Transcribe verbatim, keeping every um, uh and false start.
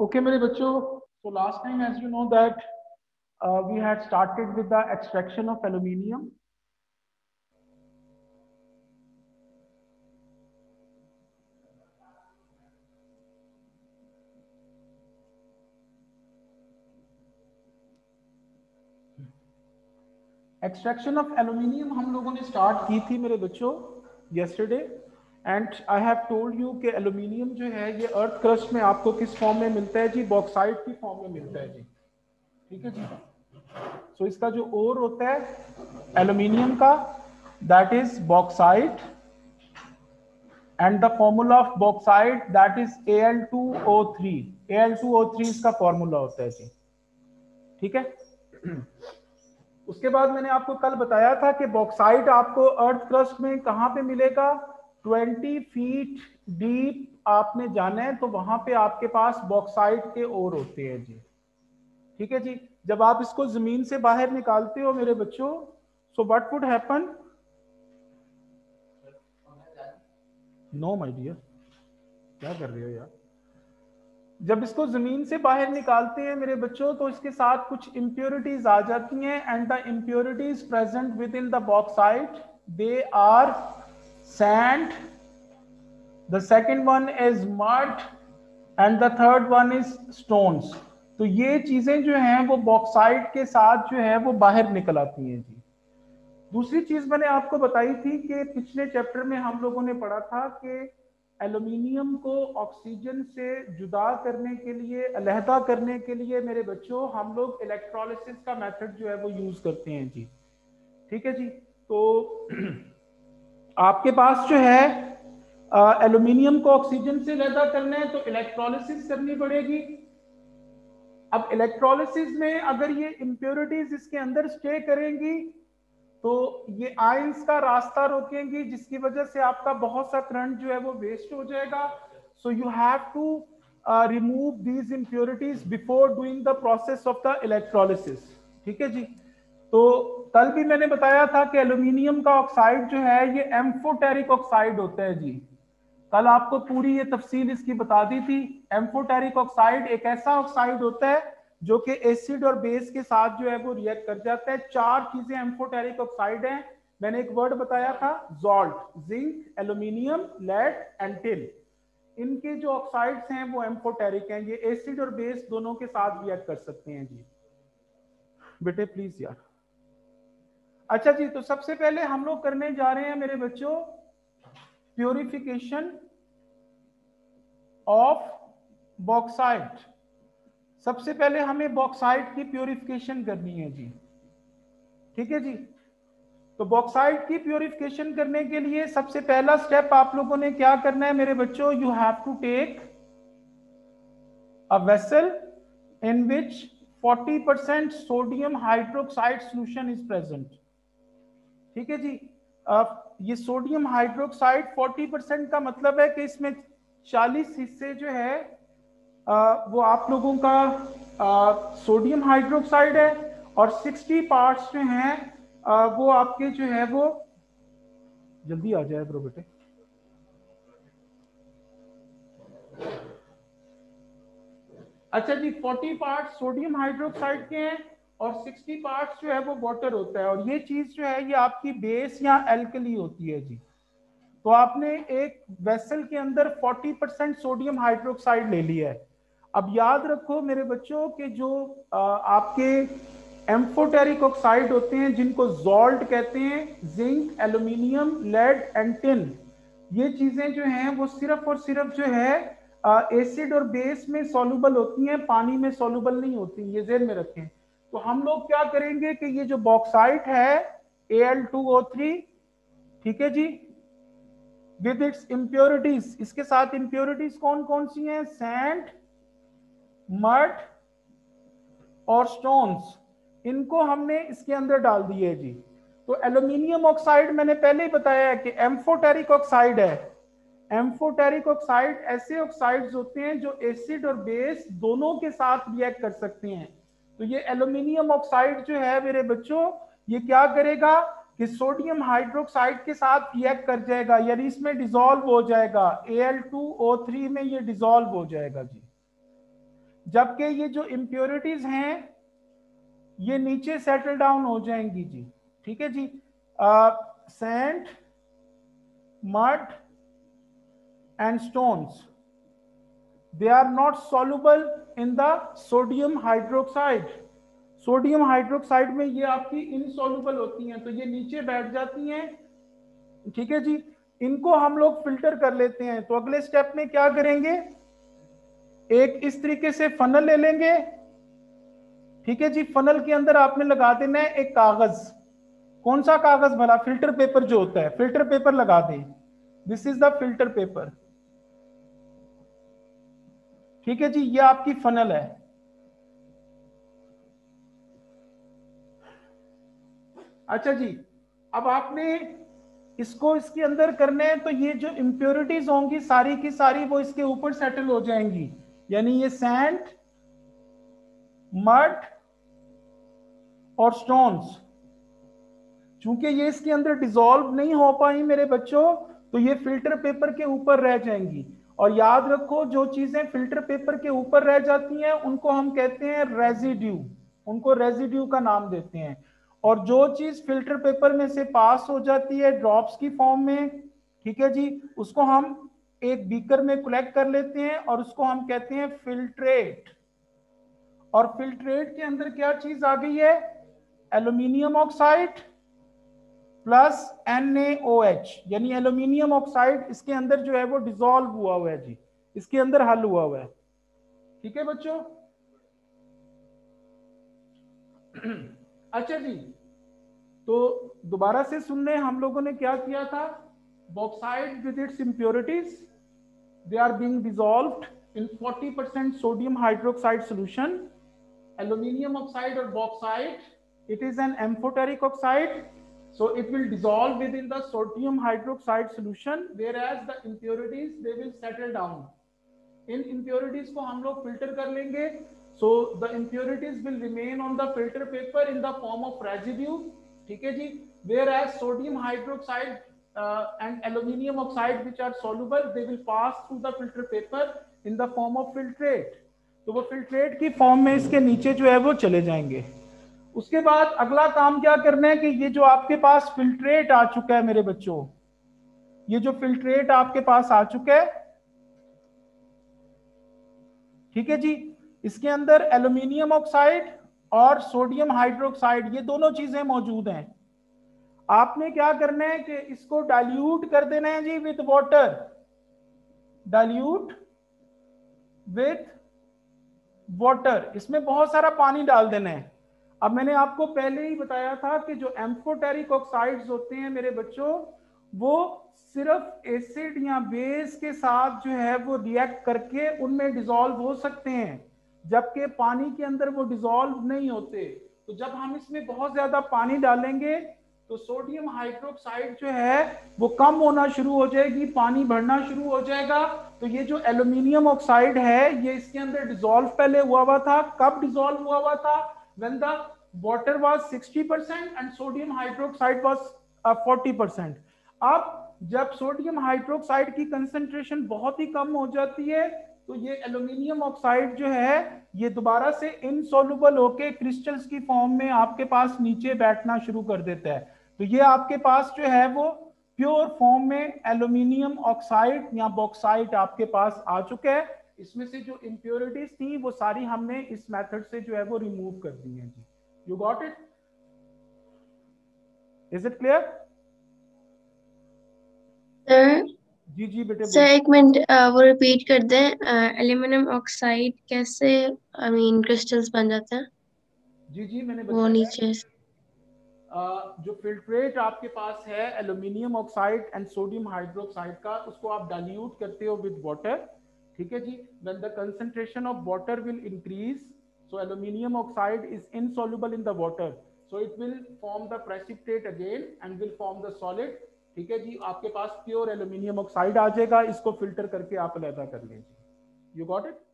Okay, मेरे बच्चों, so last time, as you know that uh, we had started with the extraction of aluminium. Extraction of aluminium हम लोगों ने start की थी मेरे बच्चों yesterday, and I have told you कि एल्यूमिनियम जो है ये अर्थ क्रस्ट में आपको किस फॉर्म में मिलता है जी? बॉक्साइट की फॉर्म में मिलता है जी। ठीक है जी। सो so, इसका जो ओर होता है एल्यूमिनियम का, that is bauxite, and the formula of bauxite that is A L two O three. A L two O three इसका फॉर्मूला होता है जी। ठीक है। उसके बाद मैंने आपको कल बताया था कि बॉक्साइट आपको अर्थ क्रस्ट में कहां पे मिलेगा? ट्वेंटी फीट डीप आपने जाना है तो वहां पे आपके पास बॉक्साइट के ओर होते हैं जी। ठीक है जी। जब आप इसको जमीन से बाहर निकालते हो मेरे बच्चों, so what would happen? No my dear, क्या कर रहे हो यार? जब इसको जमीन से बाहर निकालते हैं मेरे बच्चों तो इसके साथ कुछ इम्प्योरिटीज आ जाती हैं, and the impurities present within the bauxite, they are sand, the second one is mud, and the third one is stones. तो ये चीजें जो हैं वो बॉक्साइट के साथ जो है वो बाहर निकल आती हैं जी। दूसरी चीज मैंने आपको बताई थी कि पिछले चैप्टर में हम लोगों ने पढ़ा था कि एल्यूमिनियम को ऑक्सीजन से जुदा करने के लिए, अलहदा करने के लिए मेरे बच्चों हम लोग इलेक्ट्रोलिसिस का मेथड जो है वो यूज करते हैं जी। ठीक है जी। तो आपके पास जो है एल्यूमिनियम को ऑक्सीजन से अलहदा करना है तो इलेक्ट्रोलिसिस करनी पड़ेगी। अब इलेक्ट्रोलिसिस में अगर ये इम्प्योरिटीज इसके अंदर स्टे करेंगी तो ये आयंस का रास्ता रोकेंगी, जिसकी वजह से आपका बहुत सा करंट जो है वो वेस्ट हो जाएगा। So you have to remove these impurities before doing the process of the electrolysis. ठीक है जी। तो कल भी मैंने बताया था कि एल्यूमिनियम का ऑक्साइड जो है ये एम्फोटेरिक ऑक्साइड होता है जी। कल आपको पूरी ये तफसील इसकी बता दी थी। एम्फोटेरिक ऑक्साइड एक ऐसा ऑक्साइड होता है जो कि एसिड और बेस के साथ जो है वो रिएक्ट कर जाता है। चार चीजें एम्फोटेरिक ऑक्साइड हैं। मैंने एक वर्ड बताया था, जोल्ट, zinc, aluminium, lead and tin. इनके जो ऑक्साइड्स हैं वो एम्फोटेरिक हैं। ये एसिड और बेस दोनों के साथ रिएक्ट कर सकते हैं जी। बेटे प्लीज यार। अच्छा जी, तो सबसे पहले हम लोग करने जा रहे हैं मेरे बच्चों प्योरिफिकेशन ऑफ बॉक्साइट। सबसे पहले हमें बॉक्साइट की प्योरिफिकेशन करनी है जी। ठीक है जी। तो बॉक्साइट की प्योरिफिकेशन करने के लिए सबसे पहला स्टेप आप लोगों ने क्या करना है मेरे बच्चों? You have to take a vessel in which forty percent sodium hydroxide solution is present. ठीक है जी। अब ये सोडियम हाइड्रोक्साइड फोर्टी परसेंट का मतलब है कि इसमें चालीस हिस्से जो है आ, वो आप लोगों का सोडियम हाइड्रोक्साइड है, और सिक्सटी पार्ट्स जो हैं आ, वो आपके जो है वो, जल्दी आ जाए ब्रो बेटे। अच्छा जी, फोर्टी पार्ट्स सोडियम हाइड्रोक्साइड के हैं और सिक्सटी पार्ट्स जो है वो वाटर होता है, और ये चीज जो है ये आपकी बेस या एल्कली होती है जी। तो आपने एक वेसल के अंदर फोर्टी परसेंट सोडियम हाइड्रोक्साइड ले लिया है। अब याद रखो मेरे बच्चों कि जो आ, आपके एम्फोटेरिक ऑक्साइड होते हैं जिनको जोल्ट कहते हैं, zinc, aluminium, lead and tin, ये चीजें जो हैं वो सिर्फ और सिर्फ जो है एसिड और बेस में सॉल्युबल होती हैं, पानी में सॉल्युबल नहीं होती। ये ध्यान में रखें। तो हम लोग क्या करेंगे कि ये जो बॉक्साइट है A L two O three, ठीक है जी, विद इट्स इंप्योरिटीज, इसके साथ इंप्योरिटीज कौन कौन सी हैं? सैंड, मड और स्टोन्स, इनको हमने इसके अंदर डाल दिए जी। तो एल्यूमिनियम ऑक्साइड मैंने पहले ही बताया है कि एम्फोटेरिक ऑक्साइड है। एम्फोटेरिक ऑक्साइड ऐसे ऑक्साइड्स होते हैं जो एसिड और बेस दोनों के साथ रिएक्ट कर सकते हैं। तो ये एल्यूमिनियम ऑक्साइड जो है मेरे बच्चों, ये क्या करेगा कि सोडियम हाइड्रोक्साइड के साथ रिएक्ट कर जाएगा, यानी इसमें डिसॉल्व हो जाएगा। A L two O three में ये डिसॉल्व हो जाएगा जी। जबकि ये जो इम्प्योरिटीज हैं ये नीचे सेटल डाउन हो जाएंगी जी। ठीक है जी। Sand, mud and stones, they are not soluble in the sodium hydroxide। Sodium hydroxide में ये आपकी इनसॉल्युबल होती हैं, तो ये नीचे बैठ जाती हैं। ठीक है जी। इनको हम लोग फिल्टर कर लेते हैं। तो अगले स्टेप में क्या करेंगे, एक इस तरीके से फनल ले लेंगे। ठीक है जी। फनल के अंदर आपने लगा देना है एक कागज। कौन सा कागज भला? फिल्टर पेपर जो होता है, फिल्टर पेपर लगा दें। This is the filter paper. ठीक है जी। ये आपकी फनल है। अच्छा जी, अब आपने इसको इसके अंदर करना है, तो ये जो इम्प्योरिटीज होंगी सारी की सारी वो इसके ऊपर सेटल हो जाएंगी। यानी ये सैंड, मड और स्टोन्स, चूंकि ये इसके अंदर डिसॉल्व नहीं हो पाई मेरे बच्चों, तो ये फिल्टर पेपर के ऊपर रह जाएंगी। और याद रखो, जो चीजें फिल्टर पेपर के ऊपर रह जाती हैं उनको हम कहते हैं रेजिड्यू, उनको रेजिड्यू का नाम देते हैं। और जो चीज फिल्टर पेपर में से पास हो जाती है ड्रॉप्स की फॉर्म में, ठीक है जी, उसको हम एक बीकर में कलेक्ट कर लेते हैं और उसको हम कहते हैं फिल्ट्रेट। और फिल्ट्रेट के अंदर क्या चीज आ गई है? Aluminium oxide plus N A O H, यानी एल्यूमिनियम ऑक्साइड इसके अंदर जो है वो डिसॉल्व हुआ हुआ है जी, इसके अंदर हल हुआ हुआ है। ठीक है बच्चों। अच्छा जी, तो दोबारा से सुन लें, हम लोगों ने क्या किया था? Bauxite with its impurities, they are being dissolved in forty percent sodium hydroxide solution. Aluminium oxide or bauxite, it is an amphoteric oxide, so it will dissolve within the sodium hydroxide solution, whereas the impurities they will settle down. इन impurities को हम लोग filter कर लेंगे, so the impurities will remain on the filter paper in the form of residue. ठीक है जी। whereas sodium hydroxide uh, and aluminium oxide which are soluble, they will pass through the filter paper in the form of filtrate. तो वो filtrate की form में इसके नीचे जो है वो चले जाएंगे। उसके बाद अगला काम क्या करना है कि ये जो आपके पास फिल्ट्रेट आ चुका है मेरे बच्चों, ये जो फिल्ट्रेट आपके पास आ चुका है, ठीक है जी, इसके अंदर एल्यूमिनियम ऑक्साइड और सोडियम हाइड्रोक्साइड ये दोनों चीजें मौजूद हैं। आपने क्या करना है कि इसको डाइल्यूट कर देना है जी with water, dilute with water, इसमें बहुत सारा पानी डाल देना है। अब मैंने आपको पहले ही बताया था कि जो एम्फोटेरिक ऑक्साइड्स होते हैं मेरे बच्चों, वो सिर्फ एसिड या बेस के साथ जो है वो रिएक्ट करके उनमें डिसॉल्व हो सकते हैं, जबकि पानी के अंदर वो डिसॉल्व नहीं होते। तो जब हम इसमें बहुत ज्यादा पानी डालेंगे तो सोडियम हाइड्रोक्साइड जो है वो कम होना शुरू हो जाएगी, पानी बढ़ना शुरू हो जाएगा। तो ये जो एल्यूमिनियम ऑक्साइड है ये इसके अंदर डिसॉल्व पहले हुआ हुआ था। कब डिसॉल्व हुआ हुआ था? When the water was sixty percent and sodium hydroxide was forty percent। अब जब सोडियम हाइड्रोक्साइड की कंसंट्रेशन बहुत ही कम हो जाती है तो ये एल्यूमिनियम ऑक्साइड जो है ये दोबारा से इनसॉल्युबल होके क्रिस्टल्स की फॉर्म में आपके पास नीचे बैठना शुरू कर देता है। तो ये आपके पास जो है वो प्योर फॉर्म में एल्यूमिनियम ऑक्साइड या बॉक्साइट आपके पास आ चुका है। इसमें से जो इम्प्योरिटीज थी वो सारी हमने इस मेथड से जो है वो रिमूव कर दी है जी। You got it? Is it clear? Sir ji जी बेटे। सर एक मिनट वो रिपीट कर दें, एल्यूमिनियम ऑक्साइड कैसे आई मीन क्रिस्टल्स बन जाते हैं? जी जी मैंने वो बताया नीचे जो फिल्ट्रेट आपके पास है aluminium oxide and sodium hydroxide का, उसको आप डाइल्यूट करते हो विद वाटर। ठीक है जी। When the concentration of water will increase, so aluminium oxide is insoluble in the water, so it will form the precipitate again and will form the solid. ठीक है जी। आपके पास प्योर एल्यूमिनियम ऑक्साइड आ जाएगा, इसको फिल्टर करके आप अलग कर लीजिए। You got it?